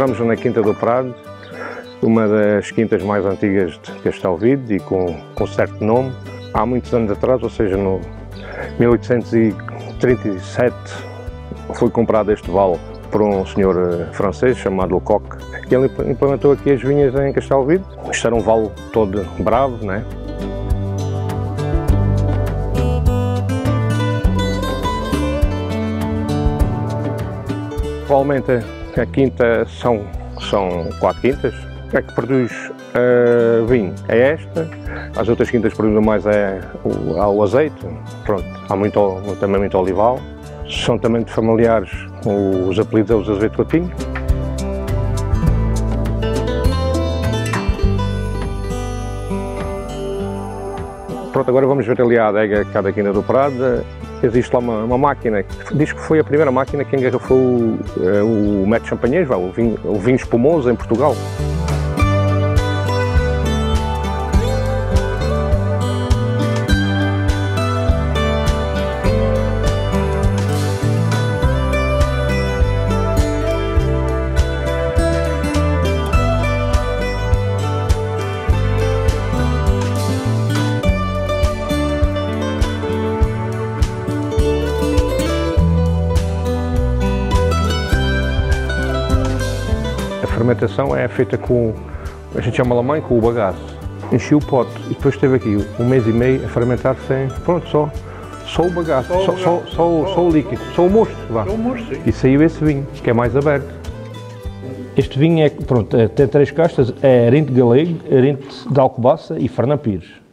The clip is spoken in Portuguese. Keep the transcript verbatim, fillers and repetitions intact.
Encontramos na Quinta do Prado, uma das quintas mais antigas de Castelo Vide e com, com certo nome. Há muitos anos atrás, ou seja, no mil oitocentos e trinta e sete, foi comprado este vale por um senhor francês chamado Lecoq. Ele implementou aqui as vinhas em Castelo Vide. Isto era um vale todo bravo, né? Provavelmente a quinta são, são quatro quintas. A que produz uh, vinho é esta, as outras quintas que produzem mais é o, há o azeite, pronto, há muito, também muito olival. São também de familiares os apelidos é os azeite Coutinho. Pronto, agora vamos ver ali a adega cá da Quinta do Prado. Existe lá uma, uma máquina que diz que foi a primeira máquina que engarrafou o, o método champanhês, o vinho, o vinho espumoso em Portugal. A fermentação é feita com, a gente chama lamã, com o bagaço. Enchi o pote e depois esteve aqui um mês e meio a fermentar sem, pronto, só, só o bagaço, só, só, só, só, só o líquido, só o mosto, vá. E saiu esse vinho, que é mais aberto. Este vinho é, pronto, tem três castas, é Arinto Galego, Arinto de Alcobaça e Fernão Pires.